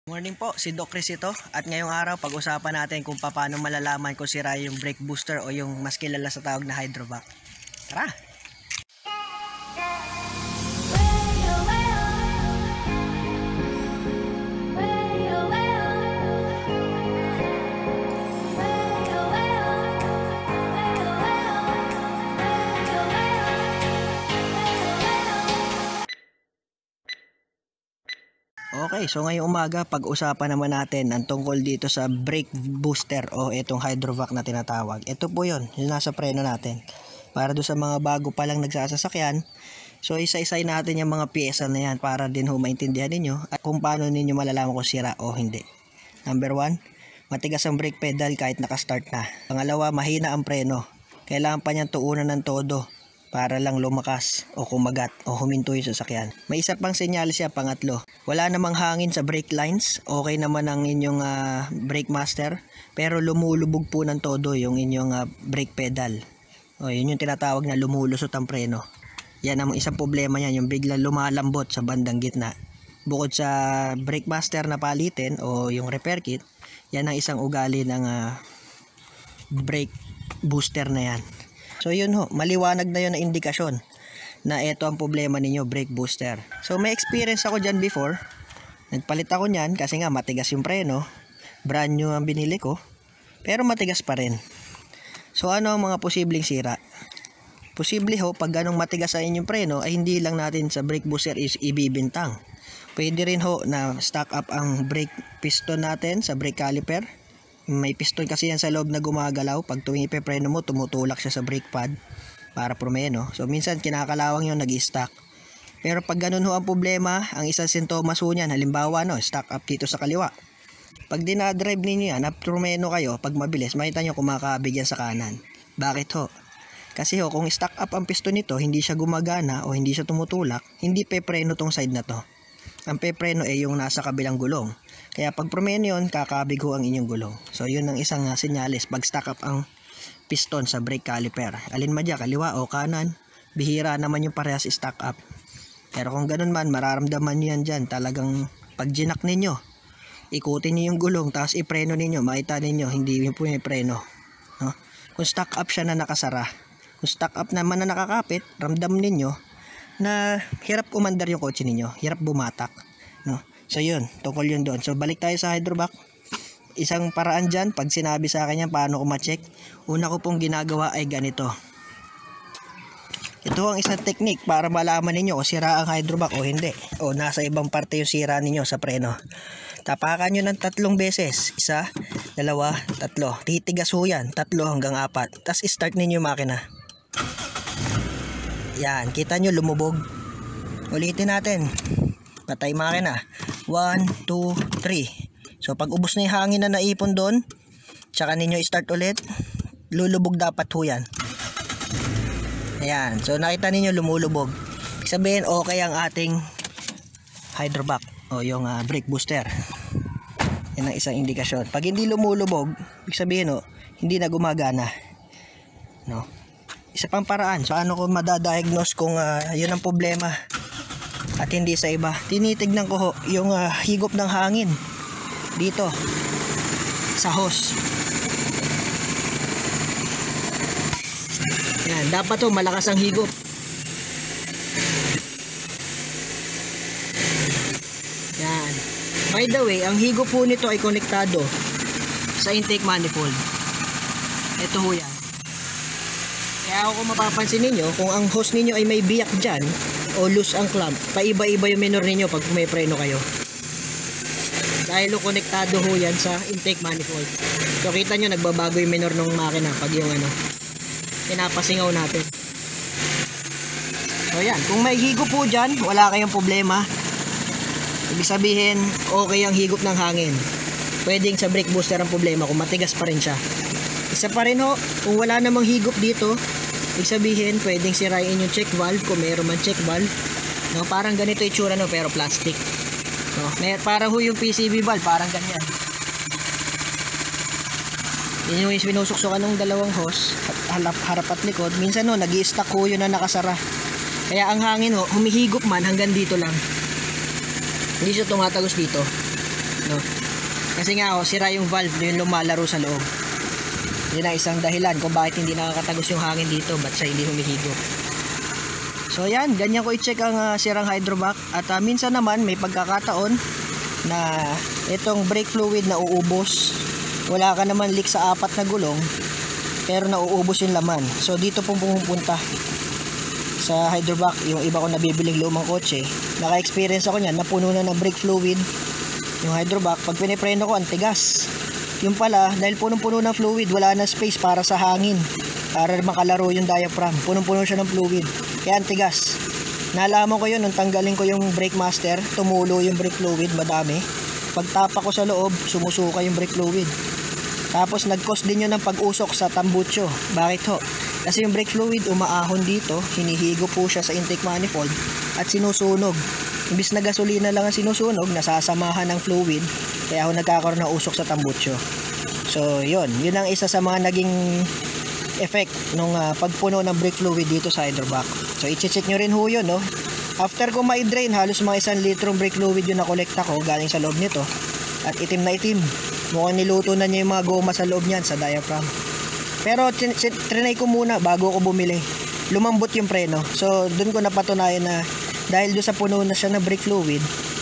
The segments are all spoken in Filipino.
Morning po, si Doc Chris ito at ngayong araw pag-usapan natin kung paano malalaman kung sira yung brake booster o yung mas kilala sa tawag na hydrovac. Tara! Okay, so ngayong umaga pag-usapan naman natin ang tungkol dito sa brake booster o itong hydrovac na tinatawag. Ito po yun, yung nasa preno natin. Para doon sa mga bago pa lang nagsasasakyan, so isa-isay natin yung mga piyesa na yan para din maintindihan ninyo at kung paano ninyo malalaman kung sira o hindi. Number 1, matigas ang brake pedal kahit nakastart na. Pangalawa, mahina ang preno. Kailangan pa niyang tuunan ng todo para lang lumakas o kumagat o huminto yung sasakyan. May isa pang senyales siya, pangatlo. Wala namang hangin sa brake lines, okay naman ang inyong brake master, pero lumulubog po ng todo yung inyong brake pedal. O, yun yung tinatawag na lumulusot ang preno. Yan ang isang problema niyan, yung biglang lumalambot sa bandang gitna. Bukod sa brake master na palitin o yung repair kit, yan ang isang ugali ng brake booster na yan. So yun ho, maliwanag na yun na indikasyon na ito ang problema ninyo, brake booster. So may experience ako dyan before. Nagpalit ako nyan kasi nga matigas yung preno. Brand new ang binili ko, pero matigas pa rin. So ano ang mga posibleng sira? Posible ho, pag ganong matigas sa inyong preno ay hindi lang natin sa brake booster is ibibintang. Pwede rin ho na stock up ang brake piston natin sa brake caliper. May piston kasi yan sa loob na gumagalaw. Pag tuwing ipepreno mo, tumutulak siya sa brake pad para prumeno. So minsan kinakalawang yun, nag-i-stack. Pero pag ganun ho ang problema, ang isang sintomas ho niyan, halimbawa stack up dito sa kaliwa. Pag dinadrive ninyo yan, prumeno kayo, pag mabilis, makita nyo kumakabig yan sa kanan. Bakit ho? Kasi ho, kung stack up ang piston nito, hindi siya gumagana o hindi siya tumutulak, hindi pepreno tong side na to. Ang pepreno ay yung nasa kabilang gulong. Kaya pag prumeno yun, kakabig ho ang inyong gulong. So yun ang isang senyales pag stack up ang piston sa brake caliper. Alin man dyan, kaliwa o kanan, bihira naman yung parehas stack up. Pero kung ganun man, mararamdaman nyo yan dyan. Talagang pag ginak ninyo, ikutin nyo yung gulong, tapos ipreno ninyo, makita ninyo, hindi yung po yung preno. No? Kung stack up siya na nakasara, kung stack up naman na nakakapit, ramdam ninyo na hirap umandar yung kotse ninyo, hirap bumatak. No? So yun, tungkol yun doon. So balik tayo sa hydrovac. Isang paraan dyan, pag sinabi sa akin yan, paano ko ma-check, una ko pong ginagawa ay ganito. Ito ang isang technique para malaman ninyo kung sira ang hydrovac o hindi. O nasa ibang parte yung sira ninyo sa preno. Tapakan nyo ng 3 beses. 1, 2, 3. Titigas ho yan, 3 hanggang 4. Tapos start ninyo yung makina. Yan, kita nyo lumubog. Ulitin natin. Patay makina. 1, 2, 3. So pag ubos na yung hangin na naipon doon, tsaka ninyo i-start ulit, lulubog dapat ho yan. Ayan, so nakita ninyo lumulubog. Ibig sabihin okay ang ating hydrovac o yung brake booster. Yan ang isang indikasyon. Pag hindi lumulubog, ibig sabihin hindi na gumagana. No? Isa pang paraan. So ano ko madadiagnose kung yun ang problema at hindi sa iba? Tinitignan ko ho yung higop ng hangin dito sa hose. Yan, dapat malakas ang higop. Yan. By the way, ang higop po nito ay konektado sa intake manifold. Ito ho yan. Kaya kung mapapansin ninyo, kung ang hose ninyo ay may biyak dyan o loose ang clamp, paiba-iba yung minor ninyo pag may preno kayo. Dahil konektado ho yan sa intake manifold. So kita nyo, nagbabago yung minor ng makina pag yung pinapasingaw natin. So yan, kung may higop po dyan, wala kayong problema. Ibig sabihin, okay ang higop ng hangin. Pwedeng sa brake booster ang problema kung matigas pa rin siya. Isa pa rin kung wala namang higop dito, ibig sabihin, pwedeng sirain yung check valve kung mayroon man check valve. No, parang ganito itsura pero plastic. No, parang yung PCV valve, parang ganyan. Yun yung sinusuksukan ng dalawang hose, harap at likod. Minsan nag-i-stack yun na nakasara. Kaya ang hangin humihigop man hanggang dito lang. Hindi siya tumatagos dito. no? Kasi nga sira yung valve, yung lumalaro sa loob. Yun ang isang dahilan kung bakit hindi nakakatagos yung hangin dito, ba't siya hindi humihigop. So yan, ganyan ko i-check ang sirang hydrovac. At minsan naman may pagkakataon na itong brake fluid na uubos. Wala ka naman leak sa 4 na gulong, pero nauubos yung laman. So dito pong pumupunta sa hydrovac yung iba ko nabibiling lumang kotse. Naka-experience ako niyan, napuno na ng brake fluid yung hydrovac. Pag pinipreno ko, ang tigas. Yung pala, dahil punong-puno ng fluid, wala na space para sa hangin, para makalaro yung diaphragm. Punong-puno siya ng fluid, kaya ang tigas. Nalaman ko yun nung tanggalin ko yung brake master. Tumulo yung brake fluid, madami. Pagtapa ko sa loob, sumusuka yung brake fluid. Tapos nag-cause din yun ng pag-usok sa tambucho. Bakit ho? Kasi yung brake fluid umaahon dito, hinihigo po siya sa intake manifold at sinusunog. Imbis na gasolina lang ang sinusunog, nasasamahan ng fluid, kaya ako nagkakaroon ng usok sa tambucho. So yun ang isa sa mga naging effect nung pagpuno ng brake fluid dito sa hydrovac. So i-check nyo rin ho yun, no? After ko ma-drain, halos mga 1 litrong brake fluid yung nakolekta ko galing sa loob nito. At itim na itim. Mukhang niluto na niya yung mga goma sa loob niyan, sa diaphragm. Pero trinay ko muna bago ko bumili. Lumambot yung preno. So dun ko napatunayan na dahil doon sa puno na siya na brake fluid,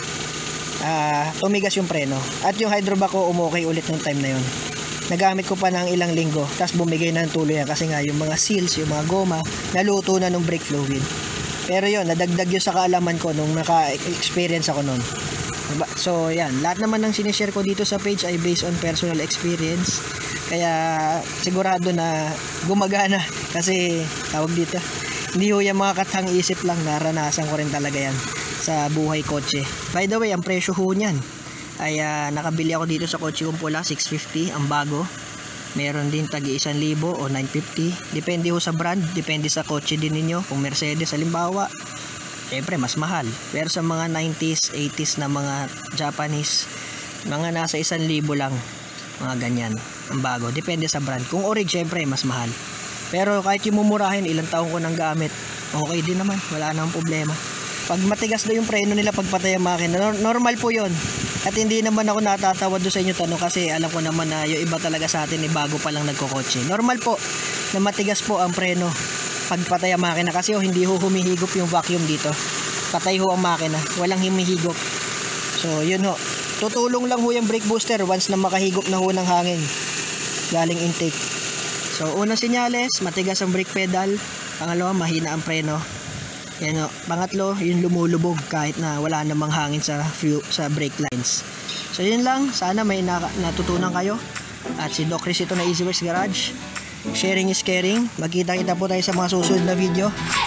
tumigas yung preno. At yung hydrovac ko umukay ulit ng time na yun. Nagamit ko pa ng ilang linggo, tapos bumigay na ng tuloy yan kasi nga yung mga seals, yung mga goma, naluto na ng brake fluid. Pero yun, nadagdag yun sa kaalaman ko nung naka-experience ako nun. So yan, lahat naman ng sinishare ko dito sa page ay based on personal experience. Kaya sigurado na gumagana kasi tawag dito, hindi ho yung mga katang isip lang, naranasan ko rin talaga yan sa buhay kotse. By the way, ang presyo ho niyan ay nakabili ako dito sa kotse kong pula, 650 ang bago. Meron din tagi 1,000 o 950. Depende ho sa brand, depende sa kotse din ninyo. Kung Mercedes halimbawa, syempre mas mahal. Pero sa mga 90s, 80s na mga Japanese, mga nasa 1,000 lang, mga ganyan ang bago. Depende sa brand. Kung orig, syempre mas mahal. Pero kahit yung mumurahin, ilang taong ko nang gamit, okay din naman, wala namang problema. Pag matigas na yung preno nila pagpatay ang makina, normal po yon. At hindi naman ako natatawad doon sa inyo tanong kasi alam ko naman na yung iba talaga sa atin bago pa lang nagkokotse. Normal po na matigas po ang preno pagpatay ang makina kasi hindi ho humihigop yung vacuum dito. Patay ho ang makina, walang humihigop. So yun ho, tutulong lang ho yung brake booster once na makahigop na ho ng hangin galing intake. So unang senyales, matigas ang brake pedal. Pangalawa, mahina ang preno. Yan o. Pangatlo, yung lumulubog kahit na wala namang hangin sa brake lines. So yun lang, sana may natutunan kayo. At si Doc Chris ito na Easyworks Garage. Sharing is caring. Magkita-kita po tayo sa mga susunod na video.